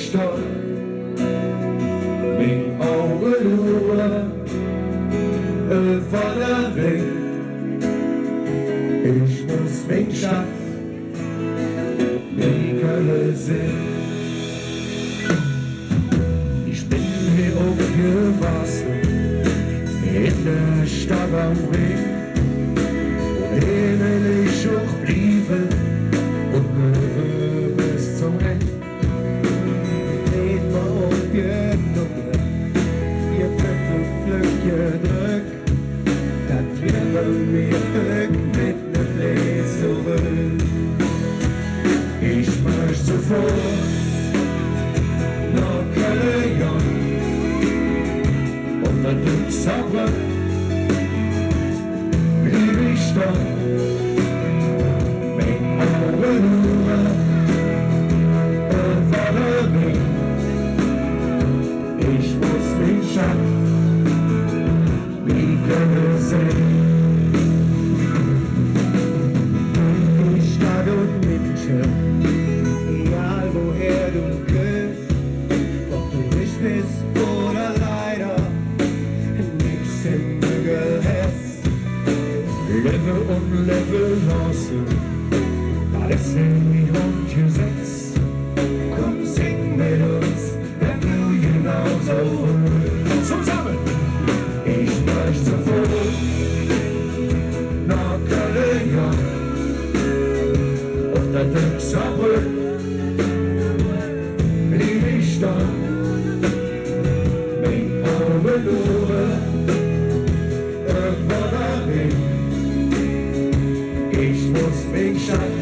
Stadt, mijn oude loer, van der Ring. Ich muss mein Schatz, wie Kölle sind. Ich bin hier aufgewachsen, in der Stadt am Ring. Und hier will ich auch bleiben und leben bis zum Ende. Red mal auf genug, ihr könnt und Glück gedrückt, das wäre mir Glück mit nem Leserin. Ich möchte sofort nach Köln und dann tut's aber, blieb ich da. Ich muss den Schatz, wie Kölle sind. Ich Stadt und München, egal woher du gehst, ob du nicht bist oder leider nichts im Bügel hast. Level und Level lassen, alles in die Hand gesetzt. Komm, sing mit uns, wenn du genauso willst. Zusammen! Ich möchte sofort nach Köln, ja. Und dann denkst du, blieb ich da. Mein Auge nur, irgendwann dahin. Ich muss mich schaffen.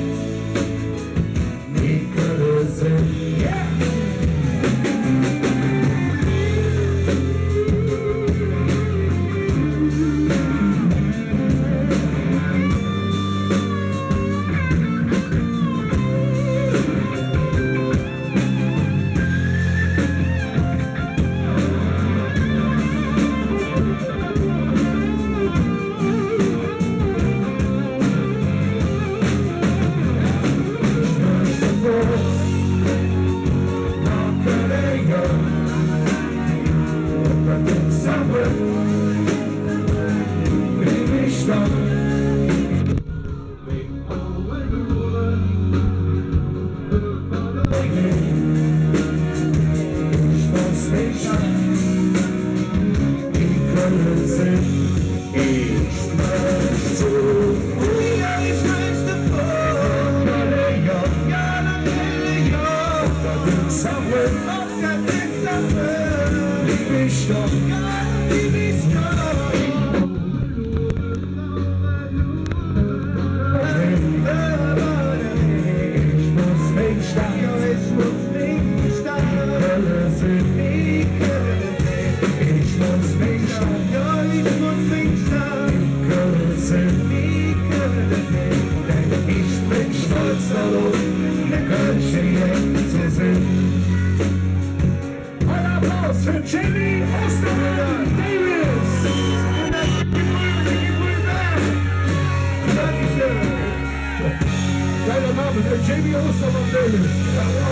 Jamie Ostermann-Davis! Geiler Name, der Jamie Ostermann-Davis!